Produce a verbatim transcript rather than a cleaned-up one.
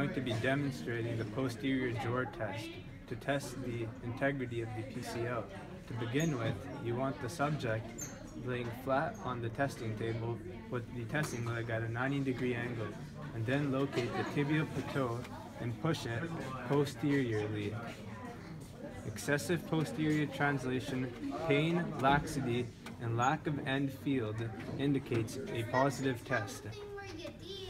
going to be demonstrating the posterior jaw test to test the integrity of the P C L. To begin with, you want the subject laying flat on the testing table with the testing leg at a ninety degree angle, and then locate the tibial plateau and push it posteriorly. Excessive posterior translation, pain, laxity, and lack of end field indicates a positive test.